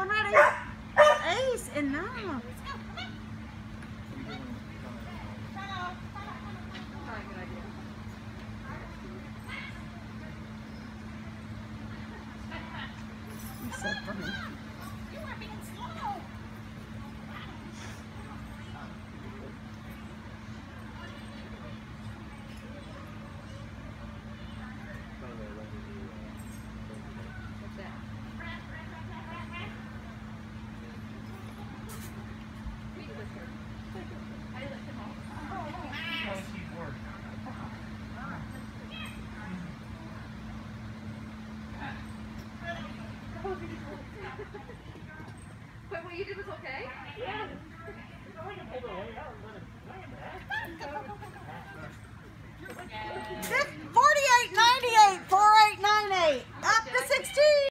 ready? Ace and nine. You're so funny. You are being slow. But what you did was okay? Yeah. $48.98 for